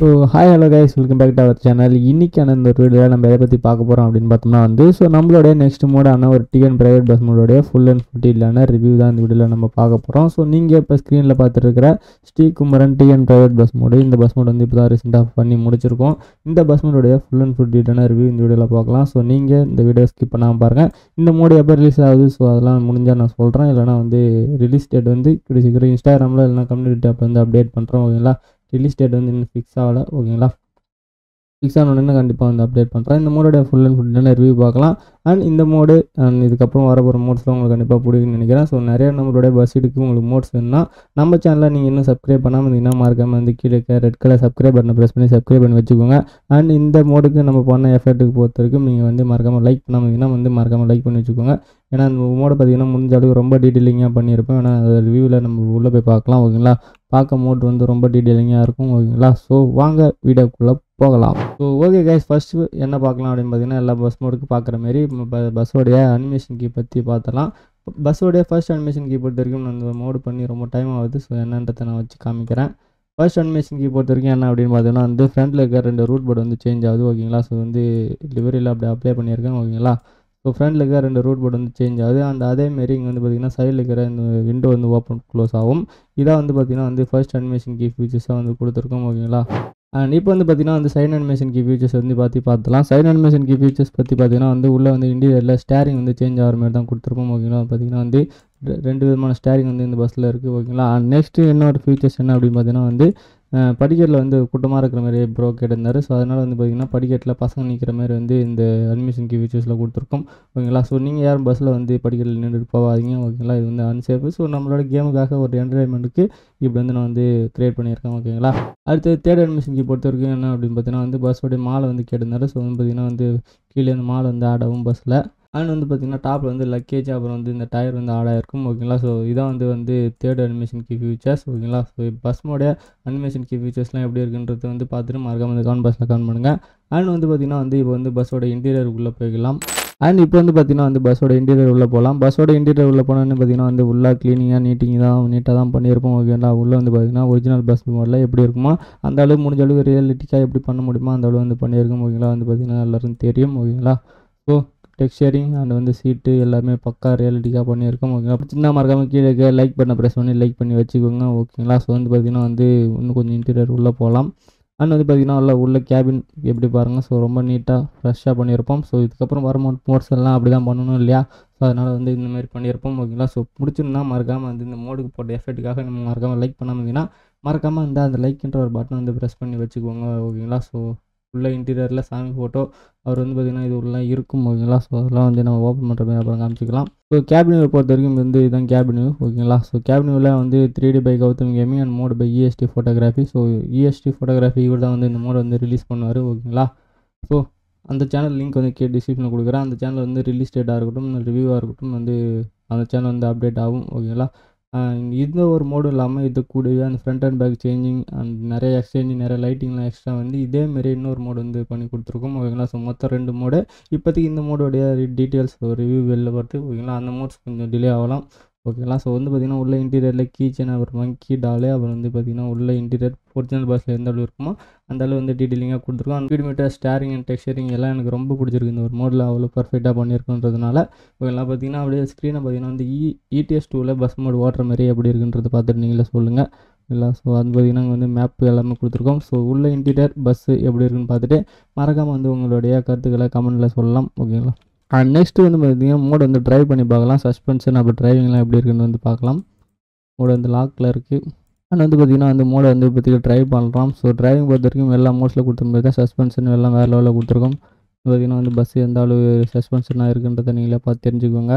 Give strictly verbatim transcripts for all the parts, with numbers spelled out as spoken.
So hi hello guys, welcome back to our channel. இன்றைக்கான இந்த வீடியோவில் நம்ம எதை பற்றி பார்க்க போகிறோம் அப்படின்னு பார்த்தோம்னா வந்து ஸோ நம்மளுடைய நெக்ஸ்ட் மோடான ஒரு டிஎன் ப்ரைவேட் பஸ் மோடோடைய ஃபுல் அண்ட் ஃபுல் டீலான ரிவ்யூ தான் இந்த வீடியோவில் நம்ம பார்க்க போகிறோம். ஸோ நீங்கள் இப்போ ஸ்க்ரீனில் பார்த்துட்டு இருக்கிற Srikumaran TN private bus mod, இந்த பஸ் மோடு வந்து இப்போ தான் ரீசெண்டாக பண்ணி முடிச்சிருக்கோம். இந்த பஸ் மோடோடைய ஃபுல் அண்ட் ஃபுல் டீலான ரிவ்யூ இந்த வீடியோவில் பார்க்கலாம். ஸோ நீங்கள் இந்த வீடியோ ஸ்கிப் பண்ணாமல் பாருங்கள். இந்த மோடு எப்போ ரிலீஸ் ஆகுது ஸோ அதெல்லாம் முடிஞ்சால் நான் சொல்கிறேன். இல்லைனா வந்து ரிலீஸ் டேட் வந்து இப்படி சீக்கிரம் இன்ஸ்டாகிராமில் இல்லைனா கம்யூனிட்டி டேப் வந்து அப்டேட் பண்ணுறோம். ஓகேங்களா, ரிலீஸ் டேட் வந்து இன்னும் ஃபிக்ஸ் ஆகலை. ஓகேங்களா, ஃபிக்ஸ் ஆனோடனே கண்டிப்பாக வந்து அப்டேட் பண்ணுறேன். இந்த மோடோட ஃபுல் அண்ட் ஃபுல்லான ரிவ்யூ பார்க்கலாம். அண்ட் இந்த மோடு அண்ட் இதுக்கப்புறம் வர போகிற மோட்ஸ்லாம் உங்களுக்கு கண்டிப்பாக பிடிக்கும்னு நினைக்கிறேன். ஸோ நிறைய நம்மளுடைய பஸ் இதுக்கு உங்களுக்கு மோட்ஸ் வேணும்னா நம்ம சேனலில் நீங்கள் இன்னும் சப்ஸ்கிரைப் பண்ணாமல் இருந்தீங்கன்னா மறக்காமல் வந்து கீழே ரெட் கலர் சப்ஸ்கிரைப் பட்டனை ப்ரெஸ் பண்ணி சப்ஸ்கிரைப் பண்ணி வச்சுக்கோங்க. அண்ட் இந்த மோடுக்கு நம்ம பண்ண எஃபர்ட்டுக்கு பொறுத்த வரைக்கும் நீங்கள் வந்து மறக்காமல் லைக் பண்ணாமல் இருந்தீங்கன்னா வந்து மறக்காமல் லைக் பண்ணி வச்சுக்கோங்க. ஏன்னா அந்த மோடை பார்த்தீங்கன்னா முடிஞ்ச அளவுக்கு ரொம்ப டீட்டெயிலிங்காக பண்ணியிருப்போம். ஏன்னா அந்த ரிவ்யூவில் நம்ம உள்ளே போய் பார்க்கலாம். ஓகேங்களா, பார்க்க மோட் வந்து ரொம்ப டீட்டெயிலிங்காக இருக்கும். ஓகேங்களா, ஸோ வாங்க வீடியோக்குள்ளே போகலாம். ஸோ ஓகே கைஸ், ஃபஸ்ட்டு என்ன பார்க்கலாம் அப்படின்னு பார்த்தீங்கன்னா எல்லா பஸ் மோடுக்கு பார்க்குற மாரி பஸ்ஸோடைய அனிமேஷன் கீ பற்றி பார்த்தலாம். பஸ்ஸோடைய ஃபர்ஸ்ட் அனிமேஷன் கீ பொறுத்த வரைக்கும் நான் அந்த மோடு பண்ணி ரொம்ப டைம் ஆகுது. ஸோ என்னன்றதை நான் வச்சு காமிக்கிறேன். ஃபர்ஸ்ட் அனிமேஷன் கீ பொறுத்த வரைக்கும் என்ன அப்படின்னு பார்த்தீங்கன்னா வந்து ஃப்ரண்ட்டில் இருக்க ரெண்டு ரூட் போர்டு வந்து சேஞ்ச் ஆகுது. ஓகேங்களா, ஸோ வந்து லிவரியில் அப்படி அப்ளை பண்ணியிருக்கேன். ஓகேங்களா, ஸோ ஃப்ரண்ட்டில் இருக்கிற ரெண்டு ரூட் போர்டு வந்து சேஞ்ச் ஆகுது. அந்த அதேமாரி இங்கே வந்து பார்த்திங்கன்னா சைடில் இருக்கிற இந்த விண்டோ வந்து ஓப்பன் க்ளோஸ் ஆகும். இதாக வந்து பார்த்திங்கன்னா வந்து ஃபர்ஸ்ட் அனிமேஷன் கீ ஃபீச்சர்ஸாக வந்து கொடுத்துருக்கோம். ஓகேங்களா, அண்ட் இப்போ வந்து பார்த்திங்கன்னா வந்து சைட் அனிமேஷன் கீ ஃபீச்சர்ஸ் வந்து பார்த்து பார்த்துலாம். சைட் அனிமேஷன் கீ ஃபீச்சர்ஸ் பற்றி பார்த்திங்கன்னா வந்து உள்ளே வந்து இன்டீரியரில் ஸ்டேரிங் வந்து சேஞ்ச் ஆகிற மாதிரி தான் கொடுத்துருப்போம். ஓகேங்களா, பார்த்திங்கன்னா வந்து ரெண்டு விதமான ஸ்டேரிங் வந்து இந்த பஸ்ஸில் இருக்குது. ஓகேங்களா, அண்ட் நெக்ஸ்ட்டு இன்னொரு ஃபீச்சர்ஸ் என்ன அப்படின்னு பார்த்தீங்கன்னா வந்து படிக்கட்டில் வந்து கூட்டமாக இருக்கிற மாதிரி ப்ரோ கேட்டிருந்தார். ஸோ அதனால் வந்து பார்த்திங்கன்னா படிக்கட்டில் பசங்க நிற்கிற மாதிரி வந்து இந்த அனிமேஷன் கீ ஃபீச்சர்ஸில் கொடுத்துருக்கோம். ஓகேங்களா, ஸோ நீங்கள் யாரும் பஸ்ஸில் வந்து படிக்கட்டில் நின்றுட்டு போகாதீங்க. ஓகேங்களா, இது வந்து அன்சேஃபு. ஸோ நம்மளோட கேமுக்காக ஒரு என்டர்டைன்மெண்ட்டுக்கு இப்படி வந்து நான் வந்து க்ரியேட் பண்ணியிருக்கேன். ஓகேங்களா, அடுத்து தேர்ட் அனிமேஷன் கீ பொறுத்த வரைக்கும் என்ன அப்படின்னு பார்த்தீங்கன்னா வந்து பஸ்ஸோடைய மாலை வந்து கேட்டிருந்தாரு. ஸோ வந்து பார்த்திங்கன்னா வந்து கீழே வந்து மாலை வந்து ஆடாகும் பஸ்ஸில். அண்ட் வந்து பார்த்திங்கன்னா டாப்பில் வந்து லக்கேஜ், அப்புறம் வந்து இந்த டயர் வந்து ஆடாக இருக்கும். ஓகேங்களா, ஸோ இதான் வந்து வந்து தேர்ட் அனிமேஷன் கீ ஃபீச்சர்ஸ். ஓகேங்களா, ஸோ பஸ்ஸோடைய அனிமேஷன் கீ ஃபீச்சர்ஸ்லாம் எப்படி இருக்குன்றது வந்து பார்த்துட்டு மறக்காம இந்த கமெண்ட் பாக்ஸில் கமெண்ட் பண்ணுங்கள். அண்ட் வந்து பார்த்திங்கன்னா வந்து இப்போ வந்து பஸ்ஸோட இன்டீரியர் உள்ளே போய்க்கலாம். அண்ட் இப்போ வந்து பார்த்திங்கன்னா வந்து பஸ்ஸோட இன்டீரியர் உள்ளே போகலாம். பஸ்ஸோட இன்டீரியர் உள்ளே போனோன்னு பார்த்திங்கன்னா வந்து உள்ளே க்ளீனிங்காக நீட்டிங் தான் நீட்டாக தான் பண்ணியிருப்போம். ஓகேங்களா, உள்ளே வந்து பார்த்திங்கன்னா ஒரிஜினல் பஸ் மாடலில் எப்படி இருக்குமோ அந்த அளவு முடிஞ்ச அளவுக்கு ரியலிட்டிக்காக எப்படி பண்ண முடியுமோ அந்த அளவு வந்து பண்ணியிருக்கோம். ஓகேங்களா, வந்து பார்த்திங்கன்னா எல்லோரும் தெரியும். ஓகேங்களா, ஸோ டெக்ஸ்சரிங் அண்ட் வந்து சீட்டு எல்லாமே பக்கா ரியாலிட்டிக்காக பண்ணியிருக்கோம். ஓகேங்களா, சின்ன மறக்காமல் கீழே லைக் பண்ண ப்ரெஸ் பண்ணி லைக் பண்ணி வச்சுக்கோங்க. ஓகேங்களா, ஸோ வந்து பார்த்திங்கன்னா வந்து இன்னும் கொஞ்சம் இன்டீரியர் உள்ளே போகலாம். அண்ட் வந்து பார்த்திங்கன்னா உள்ள உள்ள கேபின் எப்படி பாருங்கள். ஸோ ரொம்ப நீட்டாக ஃப்ரெஷ்ஷாக பண்ணியிருப்போம். ஸோ இதுக்கப்புறம் வர மோட்ஸ் எல்லாம் அப்படி தான் பண்ணணும் இல்லையா. ஸோ அதனால் வந்து இந்தமாதிரி பண்ணியிருப்போம். ஓகேங்களா, ஸோ பிடிச்சிருந்தா மறக்காமல் வந்து இந்த மோடுக்கு போட்ட எஃபெக்ட்டுக்காக நம்ம மறக்காமல் லைக் பண்ணாமல் இருந்தீங்கன்னா மறக்காமல் வந்து அந்த லைக்ன்ற ஒரு பட்டன் வந்து ப்ரெஸ் பண்ணி வச்சுக்கோங்க. ஓகேங்களா, ஸோ உள்ள இன்டீரியரில் சாமி ஃபோட்டோ அவர் வந்து பார்த்திங்கன்னா இது உள்ள இருக்கும். ஓகேங்களா, ஸோ அதெல்லாம் வந்து நம்ம ஓப்பன் பண்ணுற மாதிரி அப்புறம் காமிச்சிக்கலாம். ஸோ கேபின் வியூ பொறுத்த வரைக்கும் வந்து இதுதான் கேபின் வியூ. ஓகேங்களா, ஸோ கேபின் வியூவில் வந்து three D by Gautham gaming and mod by EST photography. So EST photography இவர் தான் வந்து இந்த மோட் வந்து ரிலீஸ் பண்ணுவார். ஓகேங்களா, ஸோ அந்த சேனல் லிங்க் வந்து கே டிஸ்கிரிப்ஷனில் கொடுக்குறேன். அந்த சேனல் வந்து ரிலீஸ் டேட்டாக இருக்கட்டும் ரிவ்யூவாக இருக்கட்டும் வந்து அந்த சேனல் வந்து அப்டேட் ஆகும். ஓகேங்களா, இந்த ஒரு மோடு இல்லாமல் இது கூடவே அந்த front and back changing and நிறைய எக்ஸ்சேஞ்சிங் நிறைய லைட்டிங்லாம் எக்ஸ்ட்ரா வந்து இதேமாரி இன்னொரு மோடு வந்து பண்ணி கொடுத்துருக்கோம். ஓகேங்களா, ஸோ மொத்தம் ரெண்டு மோடு. இப்போதைக்கு இந்த மோடோடைய டீட்டெயில்ஸ் ரிவ்யூ வெளில வருது. ஓகேங்களா, அந்த மோட்ஸ் கொஞ்சம் டிலே ஆகலாம். ஓகேங்களா, ஸோ வந்து பார்த்திங்கன்னா உள்ள இன்டீரியரில் கீச்சன் அப்புறம் மங்கி டாலே அப்புறம் வந்து பார்த்திங்கன்னா உள்ள இன்டீரியர் ஒரிஜினல் பஸ்ஸில் எந்த அளவு இருக்குமோ அந்த அளவு வந்து டீட்டெயிலிங்காக கொடுத்துருக்கோம். அந்த ஸ்பீட் ஸ்டேரிங் அண்ட் டெக்ஸ்சரிங் எல்லாம் எனக்கு ரொம்ப பிடிச்சிருக்கு. இந்த ஒரு மோடில் அவ்வளோ பர்ஃபெக்டாக பண்ணியிருக்குன்றதுனால ஓகேங்களா, பார்த்திங்கன்னா அப்படியே ஸ்க்ரீனை பார்த்திங்கன்னா வந்து இ இடிஎஸ் டூவில் பஸ் மோடு ஓட்டுற மாதிரி எப்படி இருக்குன்றது பார்த்துட்டு நீங்களே சொல்லுங்கள். இல்லை, ஸோ அது பார்த்திங்கன்னா வந்து மேப் எல்லாமே கொடுத்துருக்கோம். ஸோ உள்ள இன்டீரியர் பஸ்ஸு எப்படி இருக்குன்னு பார்த்துட்டு மறக்காமல் வந்து உங்களுடைய கருத்துக்களை கமெண்ட்டில் சொல்லலாம். ஓகேங்களா, அண்ட் நெக்ஸ்ட்டு வந்து பார்த்திங்கன்னா மோடு வந்து ட்ரைவ் பண்ணி பார்க்கலாம். சஸ்பென்ஷன் அப்போ டிரைவிங்லாம் எப்படி இருக்குன்னு வந்து பார்க்கலாம். மோடு வந்து லாக்கில் இருக்குது. அண்ட் வந்து பார்த்திங்கன்னா வந்து மோடை வந்து இப்போதைக்கு ட்ரைவ் பண்ணுறோம். ஸோ டிரைவிங் பொறுத்த வரைக்கும் எல்லா மோட்ஸில் கொடுத்துருந்தது தான் சஸ்பென்ஷன் எல்லாம் வேறு லெவலில் கொடுத்துருக்கோம். பார்த்திங்கன்னா வந்து பஸ்ஸு எந்த அளவு சஸ்பென்ஷனாக இருக்குன்றதை நீங்களே பார்த்து தெரிஞ்சுக்கோங்க.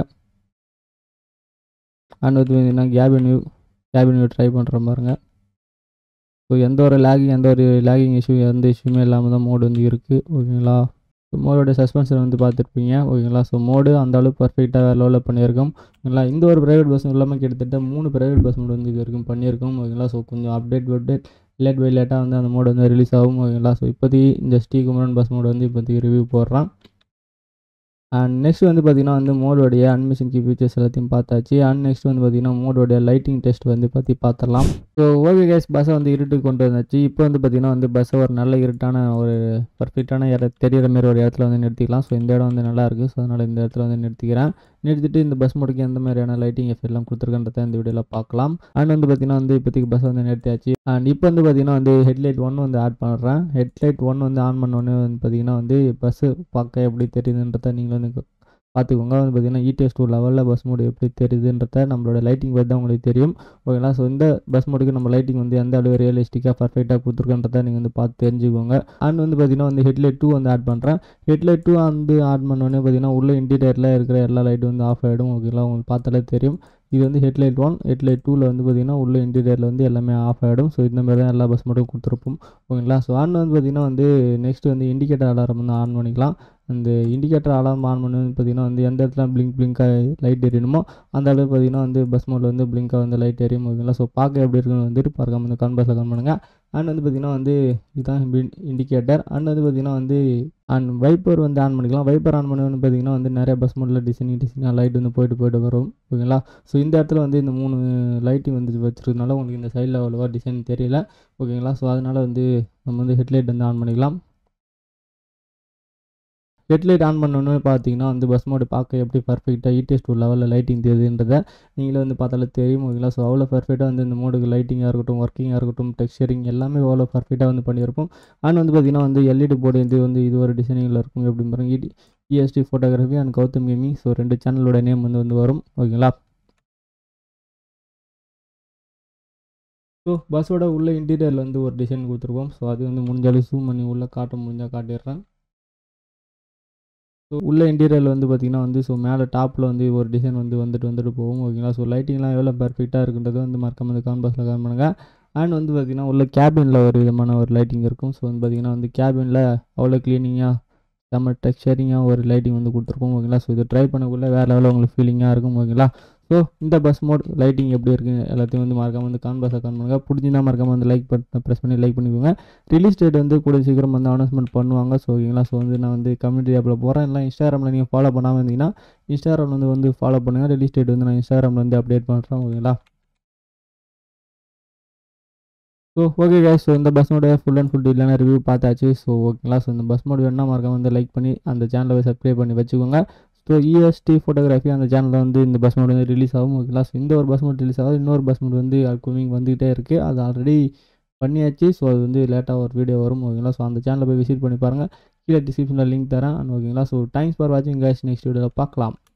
அண்ட் வந்து பார்த்திங்கன்னா cabin view cabin view try பண்ணுற பாருங்க. ஸோ எந்த ஒரு லேகிங் எந்த ஒரு லேகிங் இஷ்யூ எந்த இஷ்யூமே இல்லாமல் தான் மோடு வந்து இருக்குது. ஓகேங்களா, ஸோ மோடோட சஸ்பென்ஷன் வந்து பார்த்துருப்பீங்க. ஓகேங்களா, ஸோ மோடு அந்த அளவுக்கு பர்ஃபெக்டாக வேறு லெவலில் பண்ணியிருக்கோம். ஓகேங்களா, இந்த ஒரு ப்ரைவேட் பஸ் இல்லாமல் கிட்டத்தட்ட மூணு ப்ரைவேட் பஸ் மோடு வந்து இது வரைக்கும் பண்ணியிருக்கோம். ஓகேங்களா, ஸோ கொஞ்சம் அப்டேட் அப்டேட் லேட் பை லேட்டாக வந்து அந்த மோடு வந்து ரிலீஸ் ஆகும். ஓகேங்களா, ஸோ இப்போதைக்கு இந்த ஸ்ரீகுமரன் பஸ் மோடு வந்து இப்போதைக்கு ரிவ்யூ போடுறான். அண்ட் நெக்ஸ்ட் வந்து பார்த்திங்கன்னா வந்து மோடோடைய அனிமேஷன் கீ ஃபீச்சர்ஸ் எல்லாத்தையும் பார்த்தாச்சு. அண்ட் நெக்ஸ்ட் வந்து பார்த்திங்கன்னா மோடோடைய லைட்டிங் டெஸ்ட் வந்து பற்றி பார்த்துடலாம். ஸோ ஓகே கைஸ், பஸ்ஸை வந்து இருட்டுக்கு கொண்டு வந்தாச்சு. இப்போ வந்து பார்த்திங்கன்னா வந்து பஸ்ஸை ஒரு நல்ல இருட்டான ஒரு பர்ஃபெக்டான இட தெரியிற மாதிரி ஒரு இடத்துல வந்து நிறுத்திக்கலாம். ஸோ இந்த இடம் வந்து நல்லாயிருக்கு. ஸோ அதனால் இந்த இடத்துல வந்து நிறுத்திக்கிறேன். நிறுத்திட்டு இந்த பஸ் மோடுக்கு எந்த மாதிரியான லைட்டிங் எஃபெக்ட்லாம் கொடுத்துருக்கன்றதை இந்த வீடியோவில் பார்க்கலாம். அண்ட் வந்து பார்த்திங்கன்னா வந்து இப்போதைக்கு பஸ்ஸை வந்து நிறுத்தியாச்சு. அண்ட் இப்போ வந்து பார்த்திங்கன்னா வந்து ஹெட்லைட் ஒன் வந்து ஆட் பண்ணுறேன். ஹெட்லைட் ஒன் வந்து ஆன் பண்ணோன்னே வந்து பார்த்திங்கன்னா வந்து பஸ்ஸு பார்க்க எப்படி தெரியுதுன்றதை நீங்கள் வந்து பார்த்துக்கோங்க. வந்து பார்த்திங்கன்னா இடிஎஸ் டூ லெவலில் பஸ் மோடு எப்படி தெரியுதுன்றத நம்மளோட லைட்டிங் பார்த்து தான் உங்களுக்கு தெரியும். ஓகேங்களா. ஸோ இந்த பஸ் மோடுக்கு நம்ம லைட்டிங் வந்து எந்த அளவு ரியலிஸ்டிக்காக பர்ஃபெக்டாக கொடுத்துருக்கன்றதை நீங்கள் வந்து பார்த்து தெரிஞ்சுக்கோங்க. அண்ட் வந்து பார்த்திங்கன்னா வந்து ஹெட்லைட் டூ வந்து ஆட் பண்ணுறேன். ஹெட்லைட் டூ வந்து ஆட் பண்ணோன்னே பார்த்திங்கன்னா உள்ள இன்டீரியரில் இருக்கிற எல்லா லைட்டும் வந்து ஆஃப் ஆகிடும். ஓகேங்களா. உங்களுக்கு பார்த்தாலே தெரியும். இது வந்து ஹெட்லைட் ஒன். ஹெட்லைட் டூவில் வந்து பார்த்திங்கன்னா உள்ள இன்டீரியரில் வந்து எல்லாமே ஆஃப் ஆகிடும். ஸோ இந்த மாதிரி தான் எல்லா பஸ் மோடும் கொடுத்துருப்போம். ஓகேங்களா. ஸோ ஆன் வந்து பார்த்திங்கன்னா வந்து நெக்ஸ்ட் வந்து இண்டிகேட்டர் அலாரம் வந்து ஆன் பண்ணிக்கலாம். அந்த இண்டிகேட்டர் அலாரம் ஆன் பண்ணி வந்து பார்த்திங்கன்னா வந்து எந்த இடத்துல பிளிங்க் பிளிங்காக லைட் எரியணுமோ அந்த அளவுக்கு பார்த்திங்கன்னா வந்து பஸ் மோடில் வந்து பிளிங்காக வந்து லைட் எரியும். ஓகேங்களா. ஸோ பார்க்க எப்படி இருக்குன்னு வந்துட்டு பார்க்காம வந்து கான்பாஸில் கான் பண்ணுங்கள். அண்ட் வந்து பார்த்திங்கன்னா வந்து இதுதான் இண்டிகேட்டர். அண்ட் வந்து பார்த்திங்கன்னா வந்து அண்ட் வைப்பர் வந்து ஆன் பண்ணிக்கலாம். வைப்பர் ஆன் பண்ணி வந்து பார்த்திங்கன்னா வந்து நிறைய பஸ் மோடில் டிசைனிங் டிசைனாக லைட் வந்து போய்ட்டு போய்ட்டு வரும். ஓகேங்களா. ஸோ இந்த இடத்துல வந்து இந்த மூணு லைட்டிங் வந்து வச்சுருக்கனால உங்களுக்கு இந்த சைடில் அவ்வளோவா டிசைன் தெரியல. ஓகேங்களா. ஸோ அதனால் வந்து நம்ம வந்து ஹெட்லைட் வந்து ஆன் பண்ணிக்கலாம். ஹெட்லைட் ஆன் பண்ணோன்னு பார்த்தீங்கன்னா வந்து பஸ் மோடு பார்க்க எப்படி பர்ஃபெக்டாக இடிஎஸ் டூ லெவலில் லைட்டிங் தெரியுதுன்றதை நீங்களே வந்து பார்த்தாலே தெரியும். ஓகேங்களா. ஸோ அவ்வளோ பர்ஃபெக்டாக வந்து இந்த மோடுக்கு லைட்டிங்காக இருக்கட்டும், ஒர்க்கிங்காக இருக்கட்டும், டெக்ஸ்சரிங் எல்லாமே அவ்வளோ பர்ஃபெக்டாக வந்து பண்ணியிருப்போம். அண்ட் வந்து பார்த்திங்கன்னா வந்து எல்இடி போர்டு இது வந்து இது ஒரு டிசைனிங்கில் இருக்கும். எப்படி பாருங்க, இடி EST photography and Gautham gaming. So ரெண்டு சேனலோட நேம் வந்து வந்து வரும். ஓகேங்களா. ஸோ பஸ்ஸோட உள்ள இன்டீரியரில் வந்து ஒரு டிசைன் கொடுத்துருப்போம். ஸோ அது வந்து முடிஞ்சாலும் ஜூம் பண்ணி உள்ளே காட்ட முடிஞ்சால் காட்டிடுறேன். ஸோ உள்ள இன்டீரியரில் வந்து பார்த்திங்கன்னா வந்து ஸோ மேலே டாப்பில் வந்து ஒரு டிசைன் வந்து வந்துட்டு வந்துட்டு போகும். ஓகேங்களா. ஸோ லைட்டிங்லாம் எவ்வளோ பர்ஃபெக்டாக இருக்குன்றது வந்து மறக்காம வந்து கான்பாஸில் கான் பண்ணுங்கள். அண்ட் வந்து பார்த்திங்கன்னா உள்ள கேபினில் ஒரு விதமான ஒரு லைட்டிங் இருக்கும். ஸோ வந்து பார்த்திங்கன்னா வந்து கேபினில் அவ்வளோ க்ளீனிங்காக செம்ம டெக்ஸ்சரிங்காக ஒரு லைட்டிங் வந்து கொடுத்துருப்போம். ஓகேங்களா. ஸோ இது ட்ரை பண்ணக்குள்ளே வேறு லெவலில் உங்களுக்கு ஃபீலிங்காக இருக்கும். ஓகேங்களா. ஸோ இந்த பஸ் மோட் லைட்டிங் எப்படி இருக்குது எல்லாத்தையும் வந்து மறக்காம வந்து கான்பாஸை கான் பண்ணுங்கள். பிடிச்சிருந்தா மறக்காம வந்து லைக் பட்டன் ப்ரெஸ் பண்ணி லைக் பண்ணிக்கோங்க. ரிலீஸ் டேட் வந்து கூட சீக்கிரம் வந்து அனௌன்ஸ்மெண்ட் பண்ணுவாங்க. ஸோ ஓகேங்களா. ஸோ வந்து நான் வந்து கம்யூனிட்டி ஆப்பில் போகிறேன். இல்லை இன்ஸ்டாகிராமில் நீங்கள் ஃபாலோ பண்ணாமல் இருந்தீங்கன்னா இன்ஸ்டாகிராமில் வந்து வந்து ஃபாலோ பண்ணுங்கள். ரிலீஸ் டேட் வந்து நான் இன்ஸ்டாகிராமில் வந்து அப்டேட் பண்ணுறேன். ஓகேங்களா. ஸோ ஓகே கைஸ், ஸோ இந்த பஸ் மோட ஃபுல் அண்ட் ஃபுல் டீலான ரிவ்யூ பார்த்தாச்சு. ஸோ ஓகேங்களா. ஸோ இந்த பஸ் மோட் வேணுன்னா மறக்காம வந்து லைக் பண்ணி அந்த சேனலை சப்ஸ்கிரைப் பண்ணி வச்சுக்கோங்க. ஸோ இஎஸ்டி ஃபோட்டோகிராஃபி அந்த சேனலில் வந்து இந்த பஸ் மோட் வந்து ரிலீஸ் ஆகும். ஓகேங்களா. ஸோ இந்த ஒரு பஸ் மோட் ரிலீஸ் ஆகும். இன்னொரு பஸ் மோட் வந்து அப்கமிங் வந்துகிட்டே இருக்குது. அது ஆல்ரெடி பண்ணியாச்சு. ஸோ அது வந்து லேட்டாக ஒரு வீடியோ வரும். ஓகேங்களா. ஸோ அந்த சேனலை போய் விசிட் பண்ணி பாருங்கள். கீழே டிஸ்கிரிப்ஷனில் லிங்க் தரேன். ஓகேங்களா. ஸோ தேங்க்ஸ் ஃபார் வாட்சிங் கைஸ். நெக்ஸ்ட் வீடியோவில் பார்க்கலாம்.